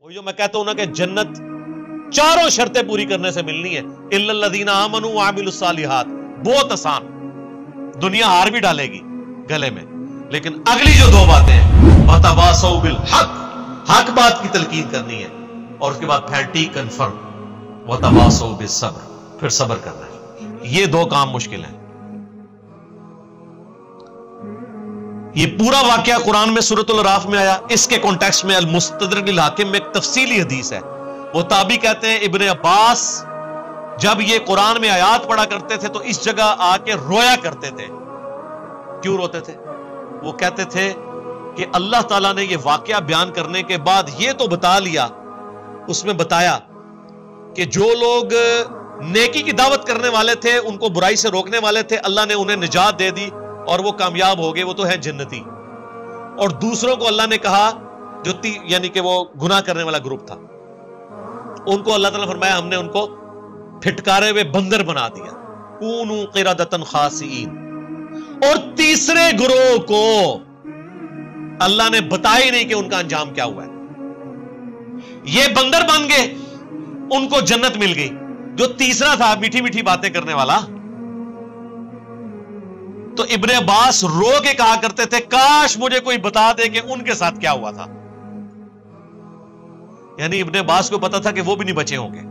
وہ جو میں کہتا ہوں نا کہ جنت چاروں شرطیں پوری کرنے سے ملنی ہے، الا الذین آمنوا وعملوا الصالحات، بہت آسان، دنیا ہار بھی ڈالے گی گلے میں، لیکن اگلی جو دو باتیں ہیں وتواصوا بالحق، حق بات کی تلقین کرنی ہے، اور اس کے بعد پھینٹی کنفرم وتواصوا بالصبر، پھر صبر کرنا ہے، یہ دو کام مشکل ہیں۔ یہ پورا واقعہ قرآن میں سورۃ الاعراف میں آیا، اس کے کانٹیکسٹ میں المستدرک للحاکم میں ایک تفصیلی حدیث ہے۔ وہ تابعی کہتے ہیں ابن عباس جب یہ قرآن میں آیات پڑھا کرتے تھے تو اس جگہ آ کے رویا کرتے تھے۔ کیوں روتے تھے؟ وہ کہتے تھے کہ اللہ تعالیٰ نے یہ واقعہ بیان کرنے کے بعد یہ تو بتا لیا، اس میں بتایا کہ جو لوگ نیکی کی دعوت کرنے والے تھے، ان کو برائی سے روکنے والے تھے، اللہ نے انہیں نجات دے دی اور وہ کامیاب ہو گئے، وہ تو ہے جنتی۔ اور دوسروں کو اللہ نے کہا جو یعنی کہ وہ گناہ کرنے والا گروپ تھا، ان کو اللہ تعالیٰ نے فرمایا ہم نے ان کو پھٹکارے ہوئے بندر بنا دیا، کونوا قردۃ خاسئین۔ اور تیسرے گروہ کو اللہ نے بتایا ہی نہیں کہ ان کا انجام کیا ہوا ہے، یہ بندر بن گئے، ان کو جنت مل گئی۔ جو تیسرا تھا میٹھی میٹھی باتیں کرنے والا، تو ابن عباس رو کے کہا کرتے تھے کاش مجھے کوئی بتا دے کہ ان کے ساتھ کیا ہوا تھا۔ یعنی ابن عباس کو پتا تھا کہ وہ بھی نہیں بچے ہوں گے،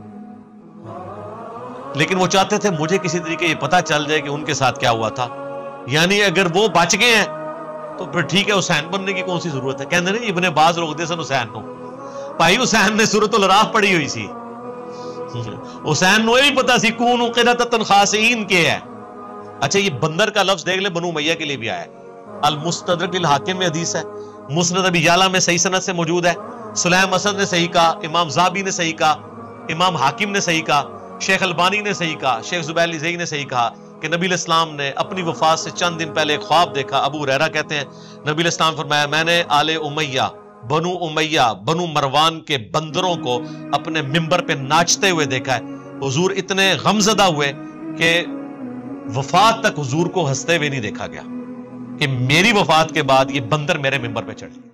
لیکن وہ چاہتے تھے مجھے کسی طریقے یہ پتا چل جائے کہ ان کے ساتھ کیا ہوا تھا، یعنی اگر وہ بچ گئے ہیں تو پھر ٹھیک ہے، حسین بننے کی کون سی ضرورت ہے۔ کہنے نہیں ابن عباس روکتے سن حسین نو، بھائی حسین نے سورۃ الاعراف پڑھی ہوئی سی، حسین نو بھی پتا سی کونوا قردۃ خاسئین کے ہے۔ اچھا یہ بندر کا لفظ دیکھ لے بنو امیہ کے لیے بھی آیا ہے، المستدرک للحاکم میں حدیث ہے، مسند ابی یعلا میں صحیح سند سے موجود ہے، سلیم اسد نے صحیح کہا، امام ذہبی نے صحیح کہا، امام حاکم نے صحیح کہا، شیخ البانی نے صحیح کہا، شیخ زبیر علی نے صحیح کہا کہ نبی علیہ السلام نے اپنی وفات سے چند دن پہلے ایک خواب دیکھا۔ ابو ہریرہ کہتے ہیں نبی علیہ السلام فرمایا میں نے آل امیہ، بنو مروان کے بندروں کو اپنے ممبر پہ ناچتے ہوئے دیکھا ہے۔ حضور اتنے غمزدہ ہوئے کہ وفات تک حضور کو ہنستے ہوئے نہیں دیکھا گیا کہ میری وفات کے بعد یہ بندر میرے ممبر پہ چڑھ گئے۔